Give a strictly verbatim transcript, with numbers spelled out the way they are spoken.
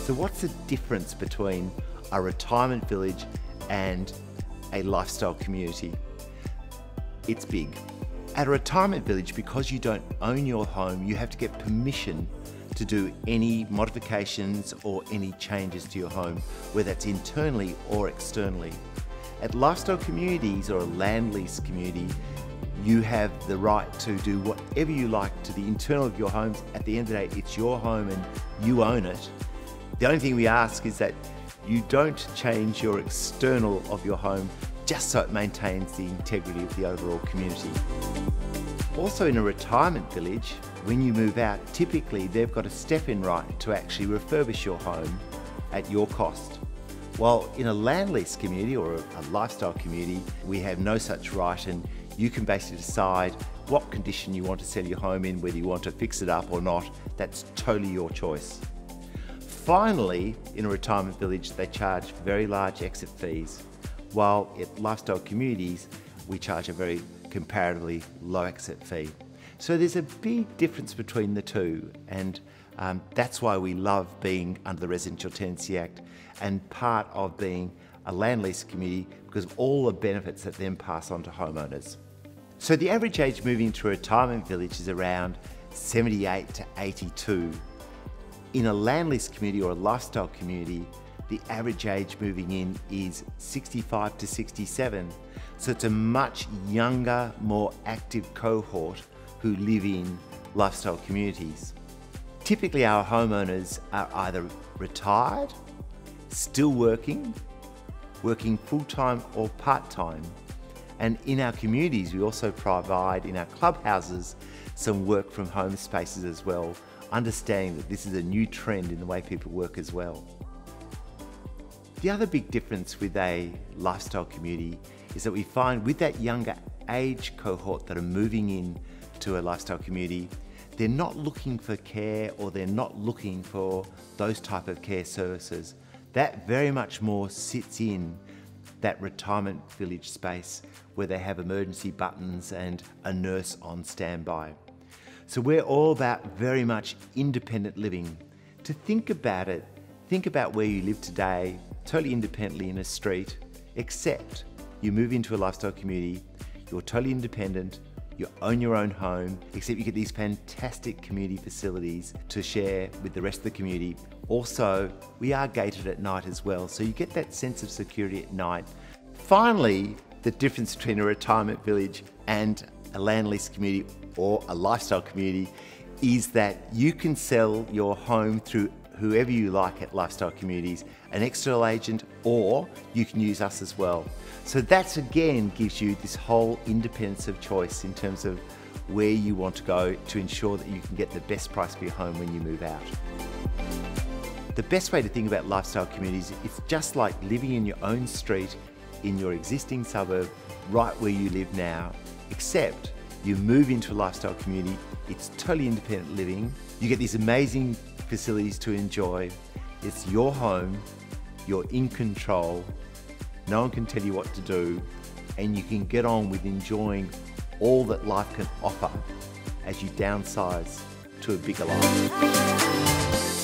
So what's the difference between a retirement village and a lifestyle community? It's big. At a retirement village, because you don't own your home, you have to get permission to do any modifications or any changes to your home, whether that's internally or externally. At lifestyle communities or a land lease community, you have the right to do whatever you like to the internal of your homes. At the end of the day, it's your home and you own it. The only thing we ask is that you don't change your external of your home just so it maintains the integrity of the overall community. Also, in a retirement village, when you move out, typically they've got a step-in right to actually refurbish your home at your cost. While in a land lease community or a lifestyle community, we have no such right, and you can basically decide what condition you want to sell your home in, whether you want to fix it up or not. That's totally your choice. Finally, in a retirement village, they charge very large exit fees, while at lifestyle communities, we charge a very comparatively low exit fee. So there's a big difference between the two, and um, that's why we love being under the Residential Tenancy Act and part of being a land lease community, because of all the benefits that then pass on to homeowners. So the average age moving to a retirement village is around seventy-eight to eighty-two. In a land lease community or a lifestyle community, the average age moving in is sixty-five to sixty-seven. So it's a much younger, more active cohort who live in lifestyle communities. Typically our homeowners are either retired, still working, working full-time or part-time. And in our communities, we also provide in our clubhouses some work from home spaces as well, understanding that this is a new trend in the way people work as well. The other big difference with a lifestyle community is that we find with that younger age cohort that are moving in to a lifestyle community, they're not looking for care, or they're not looking for those type of care services. That very much more sits in that retirement village space where they have emergency buttons and a nurse on standby. So we're all about very much independent living. To think about it, think about where you live today, totally independently in a street, except you move into a lifestyle community, you're totally independent, you own your own home, except you get these fantastic community facilities to share with the rest of the community. Also, we are gated at night as well, so you get that sense of security at night. Finally, the difference between a retirement village and a land lease community or a lifestyle community is that you can sell your home through whoever you like at lifestyle communities, an external agent, or you can use us as well. So that's again gives you this whole independence of choice in terms of where you want to go to ensure that you can get the best price for your home when you move out. The best way to think about lifestyle communities, it's just like living in your own street in your existing suburb, right where you live now, except you move into a lifestyle community, it's totally independent living, you get these amazing facilities to enjoy, it's your home, you're in control, no one can tell you what to do, and you can get on with enjoying all that life can offer as you downsize to a bigger life.